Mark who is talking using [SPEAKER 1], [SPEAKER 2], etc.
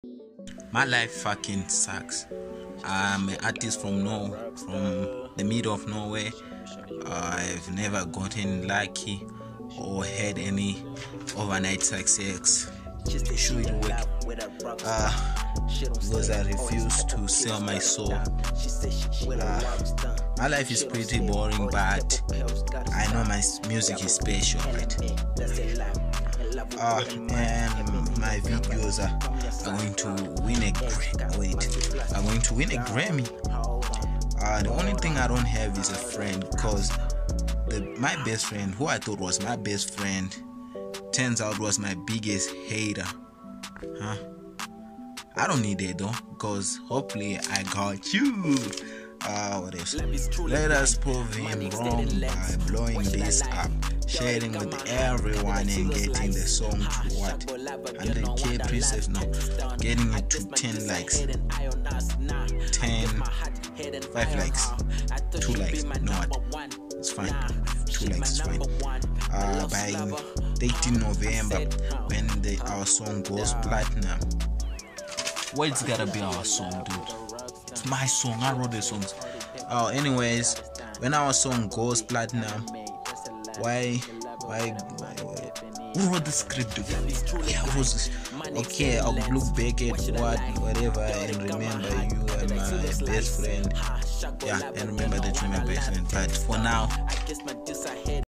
[SPEAKER 1] My life fucking sucks. I'm an artist from the middle of nowhere. I've never gotten lucky or had any overnight success. Should it work? Because I refuse to sell my soul. My life is pretty boring, but I know my music is special, right? And my videos are going to win a Grammy. The only thing I don't have is a friend, because my best friend, who I thought was my best friend, turns out was my biggest hater. I don't need it though, because hopefully I got you. What else? Let us prove him wrong by blowing this up, sharing with everyone, and getting the song to what? 100k pre-saves now, getting it to 10 likes, 5 likes, 2 likes, no what? It's fine, 2 likes is fine. By 18 November, when our song goes platinum, well, it's gotta be our song, dude. It's my song. I wrote the songs. Anyways, when our song goes platinum, why? Who wrote the script, dude? Yeah, who was this? Okay, I'll look back at whatever and remember you are my best friend. Yeah, and remember that you're my best friend. But for now,